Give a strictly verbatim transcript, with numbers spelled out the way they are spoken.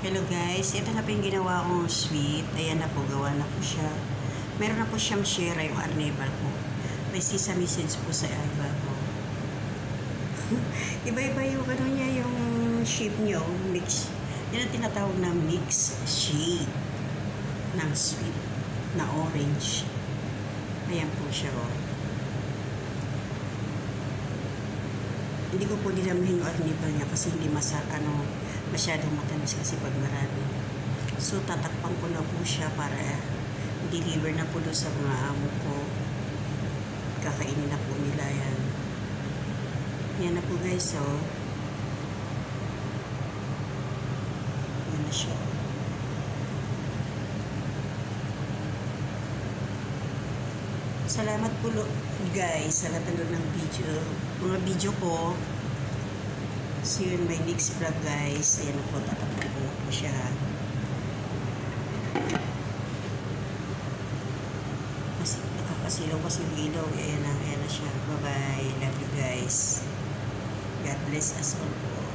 Hello guys, ito na po yung ginawa kong sweet. Ayan na po, gawa na po siya. Meron na po siyang share yung arnibal po. May sesame seeds po sa iba po. Iba-iba yung ano niya, yung shape niya, mix. Yan ang tinatawag na mix shade ng sweet na orange. Ayan po siya oh. Hindi ko po dinamihin yung arnibal niya kasi hindi masa, ano, masyadong matamis kasi pag marami. So, tatakpan ko na po siya para deliver na po doon sa mga amo ko. Kakainin na po nila yan. Yan na po guys, oh. Yan na siya. Salamat po guys sa natanood ng video. Mga video ko. See you in my next vlog guys. Ayan na po, tatakpan ko na po siya. Kasi nakakasilaw kasi yung ilaw. Ayan na, ayan na siya. Bye bye. Love you guys. God bless us all po.